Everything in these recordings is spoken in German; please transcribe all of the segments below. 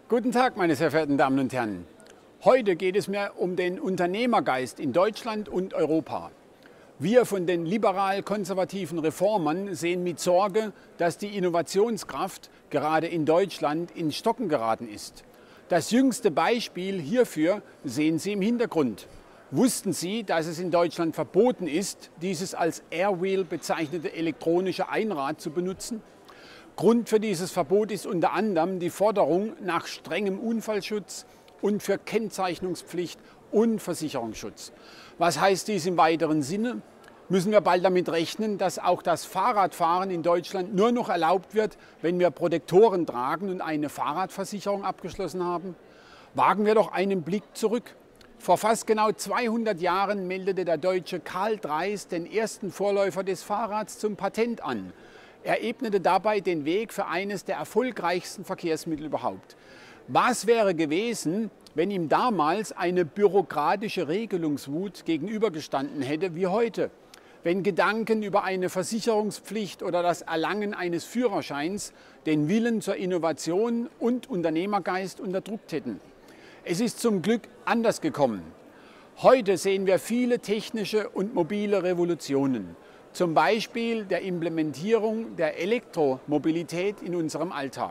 Guten Tag, meine sehr verehrten Damen und Herren. Heute geht es mir um den Unternehmergeist in Deutschland und Europa. Wir von den liberal-konservativen Reformern sehen mit Sorge, dass die Innovationskraft gerade in Deutschland ins Stocken geraten ist. Das jüngste Beispiel hierfür sehen Sie im Hintergrund. Wussten Sie, dass es in Deutschland verboten ist, dieses als Airwheel bezeichnete elektronische Einrad zu benutzen? Grund für dieses Verbot ist unter anderem die Forderung nach strengem Unfallschutz und für Kennzeichnungspflicht und Versicherungsschutz. Was heißt dies im weiteren Sinne? Müssen wir bald damit rechnen, dass auch das Fahrradfahren in Deutschland nur noch erlaubt wird, wenn wir Protektoren tragen und eine Fahrradversicherung abgeschlossen haben? Wagen wir doch einen Blick zurück. Vor fast genau 200 Jahren meldete der Deutsche Karl Dreis den ersten Vorläufer des Fahrrads zum Patent an. Er ebnete dabei den Weg für eines der erfolgreichsten Verkehrsmittel überhaupt. Was wäre gewesen, wenn ihm damals eine bürokratische Regelungswut gegenübergestanden hätte wie heute? Wenn Gedanken über eine Versicherungspflicht oder das Erlangen eines Führerscheins den Willen zur Innovation und Unternehmergeist unterdrückt hätten? Es ist zum Glück anders gekommen. Heute sehen wir viele technische und mobile Revolutionen. Zum Beispiel der Implementierung der Elektromobilität in unserem Alltag.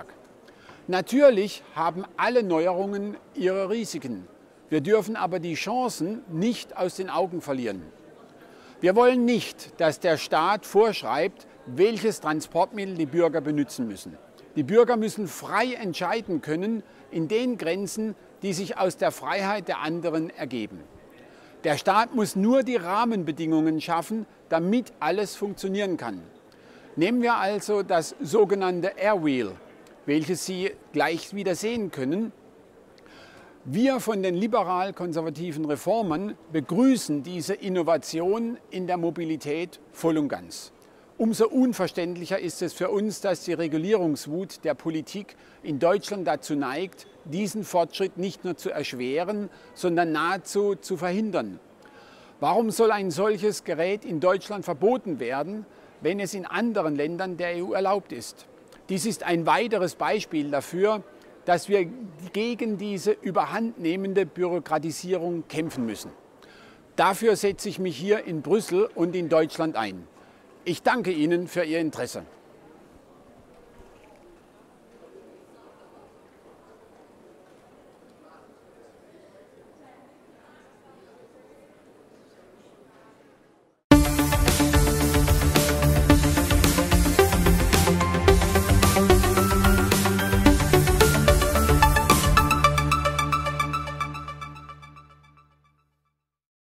Natürlich haben alle Neuerungen ihre Risiken. Wir dürfen aber die Chancen nicht aus den Augen verlieren. Wir wollen nicht, dass der Staat vorschreibt, welches Transportmittel die Bürger benutzen müssen. Die Bürger müssen frei entscheiden können in den Grenzen, die sich aus der Freiheit der anderen ergeben. Der Staat muss nur die Rahmenbedingungen schaffen, damit alles funktionieren kann. Nehmen wir also das sogenannte Airwheel, welches Sie gleich wieder sehen können. Wir von den liberal-konservativen Reformern begrüßen diese Innovation in der Mobilität voll und ganz. Umso unverständlicher ist es für uns, dass die Regulierungswut der Politik in Deutschland dazu neigt, diesen Fortschritt nicht nur zu erschweren, sondern nahezu zu verhindern. Warum soll ein solches Gerät in Deutschland verboten werden, wenn es in anderen Ländern der EU erlaubt ist? Dies ist ein weiteres Beispiel dafür, dass wir gegen diese überhandnehmende Bürokratisierung kämpfen müssen. Dafür setze ich mich hier in Brüssel und in Deutschland ein. Ich danke Ihnen für Ihr Interesse.